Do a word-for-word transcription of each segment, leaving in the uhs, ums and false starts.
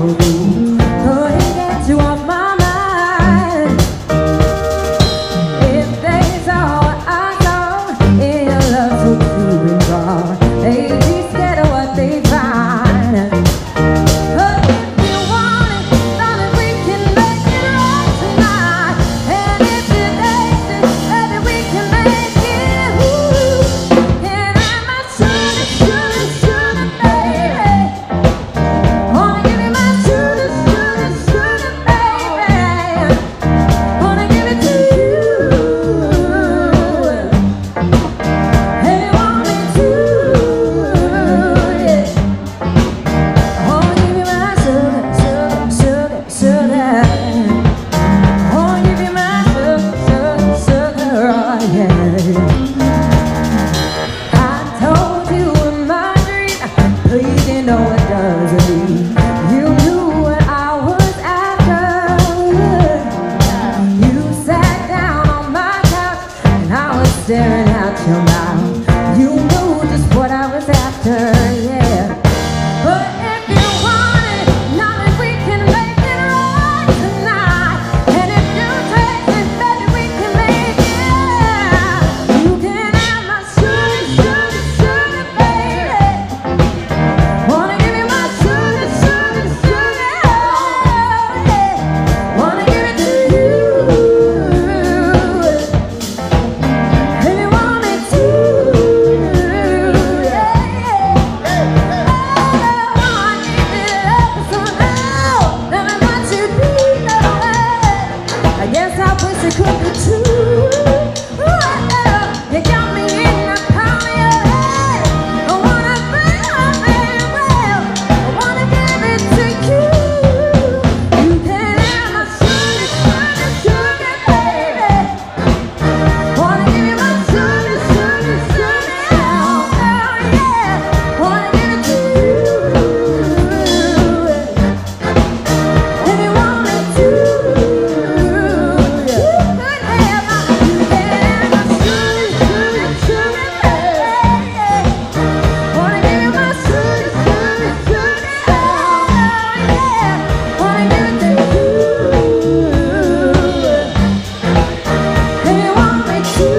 Couldn't get you off my mind. If they saw what I saw in your love so true and raw, they'd be scared of what they find. But if you want it, darling, we can make it right tonight. And if you taste it, baby, we can make it. Ooh, and I'm a sugar, sugar, sugar, baby. Wanna give you my sugar, sugar, sugar, baby. Wanna give it to you. And you want me to, yeah. Wanna give you my sugar, sugar, sugar, sugar. Wanna give you my sugar, sugar, sugar, oh yeah. I told you in my dream, please you know it doesn't mean you knew what I was after. You sat down on my couch and I was staring at your mouth. You knew just what I was after, yeah. But if you want it, darling, we can make it right tonight. And if you taste it, baby, we can make it. You can have my sugar, sugar, sugar, baby. Wanna give you my sugar, sugar, sugar, oh, yeah. Wanna give it to you. And you want me to, yeah, yeah. Oh, I need it up so now. Now I want you to be that way. I guess I wish it could be true. Ooh, oh, you got me in the palm of your hand. I wanna feel my very well. I wanna give it to you. You can have my sugar, sugar, sugar, baby. Wanna give you my sugar, sugar, sugar, oh, oh, yeah. Wanna give it to you. And you want me to, yeah. You can have my, you can have my sugar, sugar, sugar, baby. Wanna give you my sugar, sugar, sugar, oh, yeah. Wanna give it to you. And you want me to,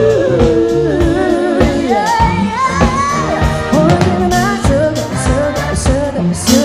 yeah, yeah. Wanna give you my sugar, sugar, sugar, sugar.